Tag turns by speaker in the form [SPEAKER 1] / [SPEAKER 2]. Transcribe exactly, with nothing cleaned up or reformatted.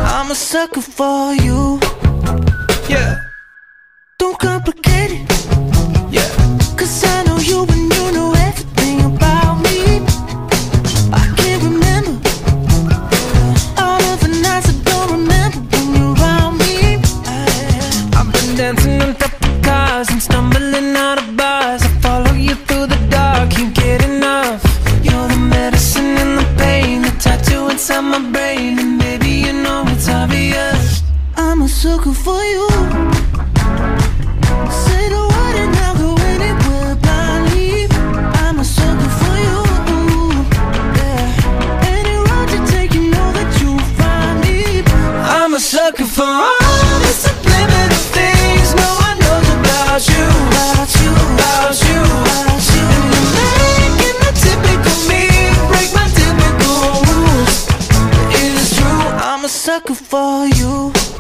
[SPEAKER 1] I'm a sucker for you. Yeah. Don't complicate it. Yeah. Cause I know you and you know everything about me. I can't remember all of the nights I don't remember when you're around me. I've been dancing on top of cars and stumbling out of bars. I follow you through the dark, can't get enough. You're the medicine and the pain, the tattoo inside my brain. And baby, you know it's obvious, I'm a sucker for you. Say the word and I'll go anywhere blindly. I'm a sucker for you. Yeah. Any road you take, you know that you'll find me. I'm a sucker for all the subliminal things no one knows about you. About you, about you, about you. And you're making the typical me break my typical rules. It is true, I'm a sucker for you.